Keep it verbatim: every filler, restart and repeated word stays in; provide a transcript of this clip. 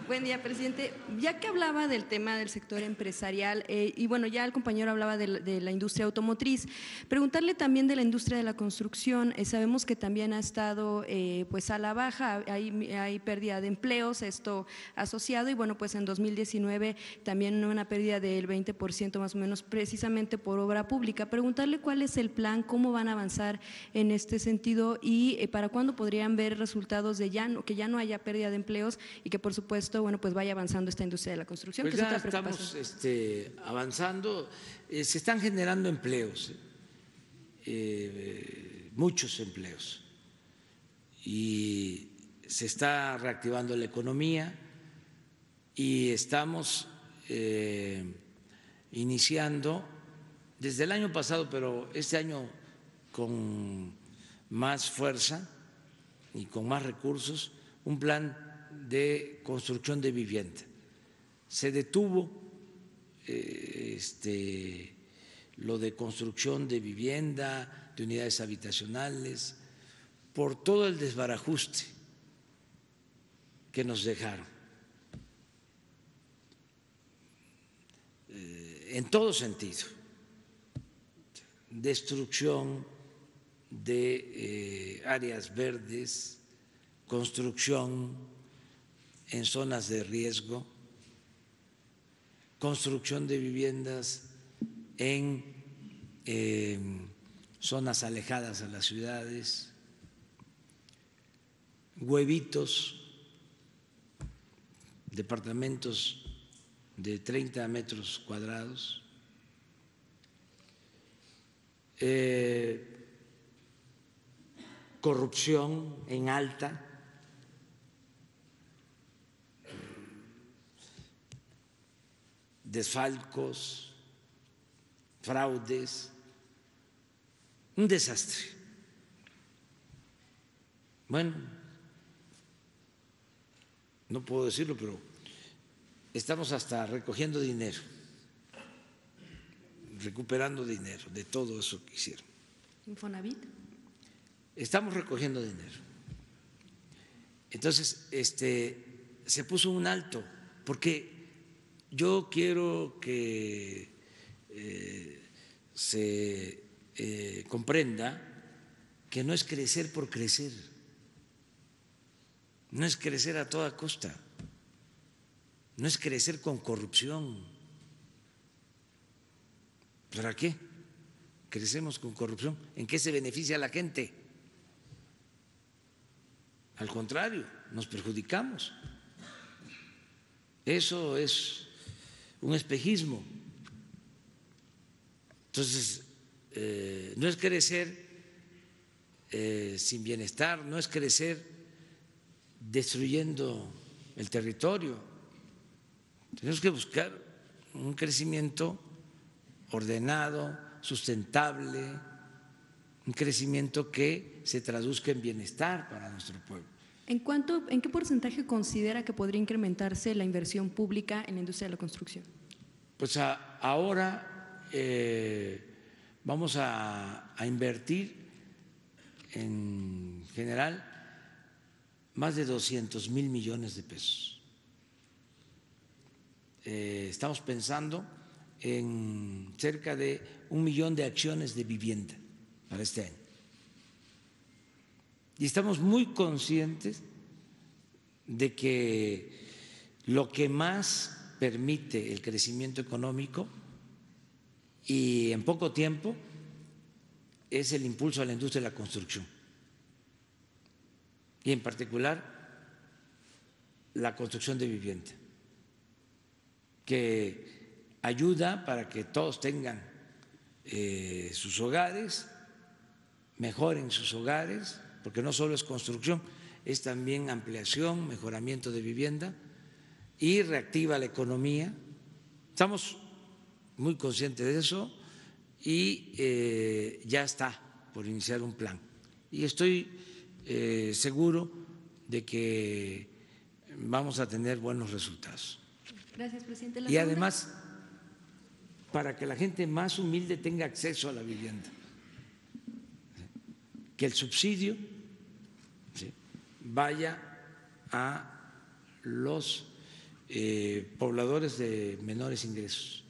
Buen día, presidente. Ya que hablaba del tema del sector empresarial, eh, y bueno, ya el compañero hablaba de la, de la industria automotriz, preguntarle también de la industria de la construcción. Eh, sabemos que también ha estado eh, pues a la baja, hay, hay pérdida de empleos, esto asociado, y bueno, pues en dos mil diecinueve también una pérdida del veinte por ciento más o menos, precisamente por obra pública. Preguntarle cuál es el plan, cómo van a avanzar en este sentido y eh, para cuándo podrían ver resultados de ya no, que ya no haya pérdida de empleos y que por supuesto, bueno, pues vaya avanzando esta industria de la construcción. Pues que ya es otra estamos este, avanzando, eh, se están generando empleos, eh, muchos empleos, y se está reactivando la economía y estamos eh, iniciando desde el año pasado, pero este año con más fuerza y con más recursos, un plan de construcción de vivienda. Se detuvo eh, este, lo de construcción de vivienda, de unidades habitacionales, por todo el desbarajuste que nos dejaron, eh, en todo sentido, destrucción de eh, áreas verdes, construcción en zonas de riesgo, construcción de viviendas en eh, zonas alejadas a las ciudades, huevitos, departamentos de treinta metros cuadrados, eh, corrupción en alta, desfalcos, fraudes, un desastre. Bueno, no puedo decirlo, pero estamos hasta recogiendo dinero, recuperando dinero de todo eso que hicieron. Infonavit. Estamos recogiendo dinero. Entonces, este, se puso un alto, porque yo quiero que eh, se eh, comprenda que no es crecer por crecer, no es crecer a toda costa, no es crecer con corrupción. ¿Para qué crecemos con corrupción? ¿En qué se beneficia a la gente? Al contrario, nos perjudicamos. Eso es un espejismo. Entonces, eh, no es crecer eh, sin bienestar, no es crecer destruyendo el territorio. Tenemos que buscar un crecimiento ordenado, sustentable, un crecimiento que se traduzca en bienestar para nuestro pueblo. ¿En cuánto, en qué porcentaje considera que podría incrementarse la inversión pública en la industria de la construcción? Pues a, ahora eh, vamos a, a invertir en general más de doscientos mil millones de pesos. Eh, estamos pensando en cerca de un millón de acciones de vivienda para este año. Y estamos muy conscientes de que lo que más permite el crecimiento económico y en poco tiempo es el impulso a la industria de la construcción y en particular la construcción de vivienda, que ayuda para que todos tengan eh, sus hogares, mejoren sus hogares, porque no solo es construcción, es también ampliación, mejoramiento de vivienda y reactiva la economía. Estamos muy conscientes de eso y eh, ya está por iniciar un plan. Y estoy eh, seguro de que vamos a tener buenos resultados. Gracias, presidente. La y segunda... además, para que la gente más humilde tenga acceso a la vivienda, que el subsidio ¿sí? vaya a los eh, pobladores de menores ingresos.